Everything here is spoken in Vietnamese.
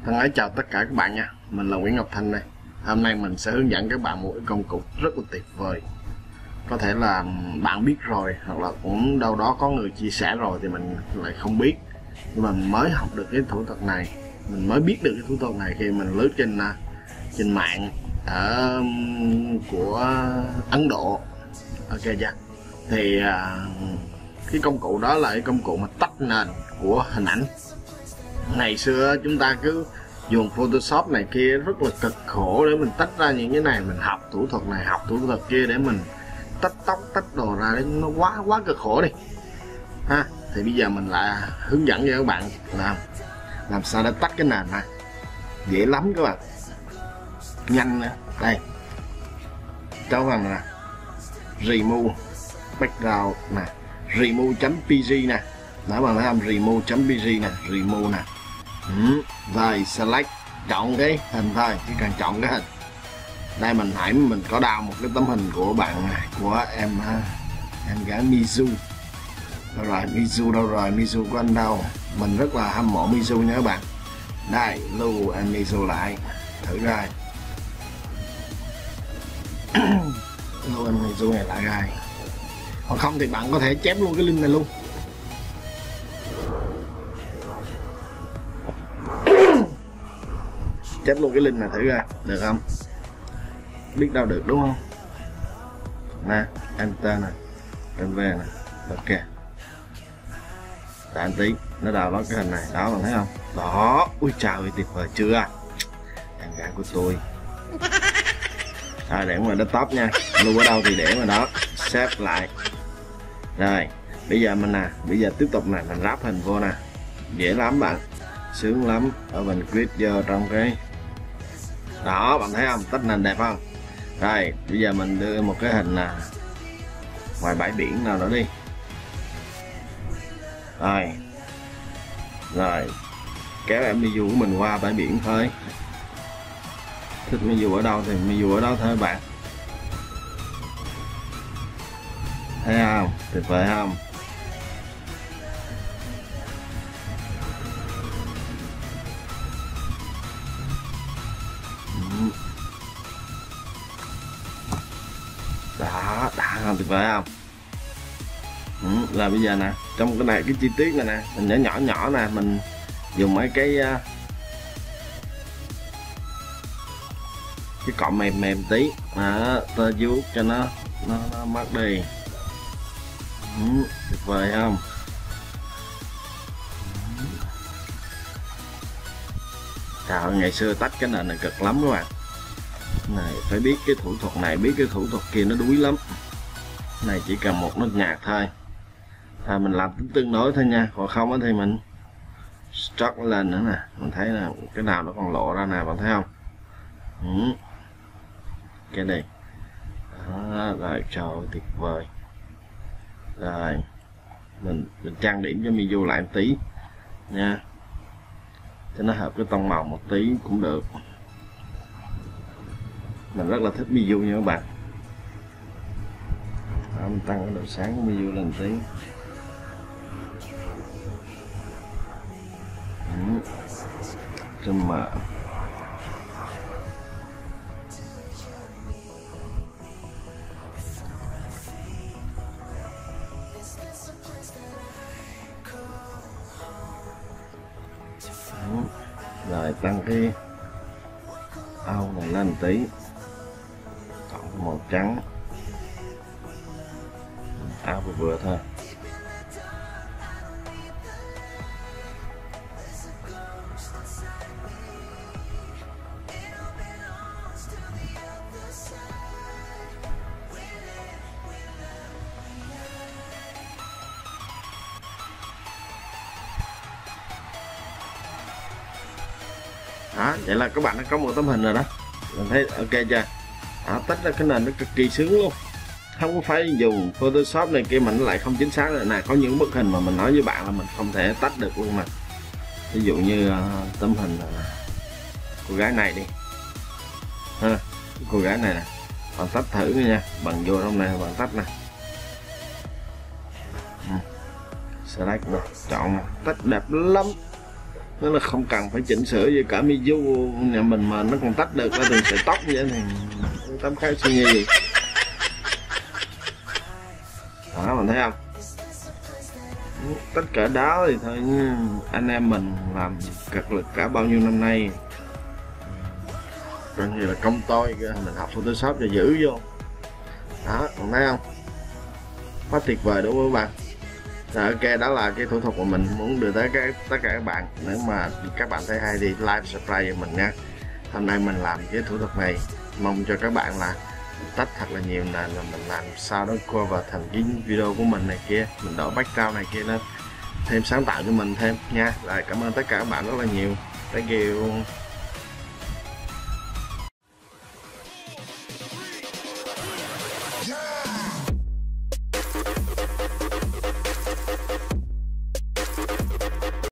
Thân ái chào tất cả các bạn nha. Mình là Nguyễn Ngọc Thanh đây. Hôm nay mình sẽ hướng dẫn các bạn một cái công cụ rất là tuyệt vời. Có thể là bạn biết rồi, hoặc là cũng đâu đó có người chia sẻ rồi thì mình lại không biết. Nhưng mà mình mới học được cái thủ thuật này, mình mới biết được cái thủ thuật này khi mình lướt trên mạng ở của Ấn Độ. Ok chưa? Thì cái công cụ đó là cái công cụ mà tách nền của hình ảnh. Ngày xưa chúng ta cứ dùng Photoshop này kia rất là cực khổ để mình tách ra những cái này, mình học thủ thuật này, học thủ thuật kia để mình tách tóc, tách đồ ra, đấy nó quá cực khổ đi ha. Thì bây giờ mình lại hướng dẫn cho các bạn làm sao để tách cái nền này. Dễ lắm các bạn, nhanh nữa. Đây, cháu bằng nè, remove background nè, remove.pg nè, đó bạn thấy không, remove.pg nè, remove nè. Rồi select, chọn cái hình thôi, chỉ cần chọn cái hình. Đây mình có đào một cái tấm hình của bạn này, của em gái Mizu. Đâu rồi Mizu, đâu rồi Mizu của anh đâu? Mình rất là hâm mộ Mizu nha các bạn. Đây, lưu em Mizu lại, thử ra. Lưu em Mizu này lại rồi. Hoặc không thì bạn có thể chép luôn cái link này luôn. Chép luôn cái link này thử ra, được không? Biết đâu được đúng không? Nè, enter nè, enter về nè, ok. Đợi tí, nó đào nó cái hình này, đó bạn thấy không? Đó, ui trời ơi tuyệt vời chưa? Em gái của tôi. Rồi để ngoài desktop nha, lưu ở đâu thì để ngoài đó, save lại. Rồi, bây giờ bây giờ tiếp tục nè, mình ráp hình vô nè, dễ lắm bạn, sướng lắm. Ở mình click vô trong cái, đó bạn thấy không, tách nền đẹp không? Rồi, bây giờ mình đưa một cái hình ngoài bãi biển nào đó đi. Rồi, kéo em Mizu của mình qua bãi biển thôi. Thích Mizu ở đâu thì Mizu ở đó thôi bạn. Thấy không? Tuyệt vời không? Đó, đã không? Tuyệt vời không? Là bây giờ nè, trong cái này, cái chi tiết này nè, mình nhỏ nè, mình dùng mấy cái cọ mềm tí, tơ vuốt cho nó mất đi. Tuyệt vời không? Trời, ngày xưa tách cái nền này cực lắm các bạn. Này phải biết cái thủ thuật này, biết cái thủ thuật kia nó đuối lắm. Này chỉ cần một nốt nhạc thôi. Mình làm tương đối thôi nha, còn không thì mình stroke lên nữa nè, mình thấy là cái nào nó còn lộ ra nè, bạn thấy không? Cái này đó, rồi trời ơi, tuyệt vời. Rồi mình trang điểm cho Mizu lại một tí nha, cho nó hợp cái tông màu một tí cũng được. Mình rất là thích Mizu nha các bạn. Đó, mình tăng cái độ sáng của Mizu lên một tí. Zoom mở. Rồi tăng cái áo này lên một tí, chọn màu trắng, áo vừa thôi. Đó, vậy là các bạn đã có một tấm hình rồi đó, mình thấy ok chưa? Đó, tách ra cái nền nó cực kỳ sướng luôn, không có phải dùng Photoshop này kia mà nó lại không chính xác rồi nè. Có những bức hình mà mình nói với bạn là mình không thể tách được luôn nè. Ví dụ như tấm hình cô gái này đi ha, cô gái này nè, bạn tách thử nha, bằng vô trong này bạn tách nè, select nè, chọn nè, tách đẹp lắm. nó là không cần phải chỉnh sửa gì cả. Mizu nhà mình mà nó còn tách được ra từng sợi tóc như vậy thì tấm khác suy nghĩ gì. Đó, mình thấy không, tất cả đó thì thôi, anh em mình làm cực lực cả bao nhiêu năm nay, còn như là công tôi mình học Photoshop cho giữ vô. Đó, còn thấy không, quá tuyệt vời đúng không các bạn. Rồi, ok, đó là cái thủ thuật mà mình muốn đưa tới tất cả các bạn. Nếu mà các bạn thấy hay thì like, subscribe cho mình nha. Hôm nay mình làm cái thủ thuật này mong cho các bạn là tách thật là nhiều, là mình làm sao đó cover thành cái video của mình này kia, mình đổi background này kia lên, thêm sáng tạo cho mình thêm nha. Rồi, cảm ơn tất cả các bạn rất là nhiều. Thank you.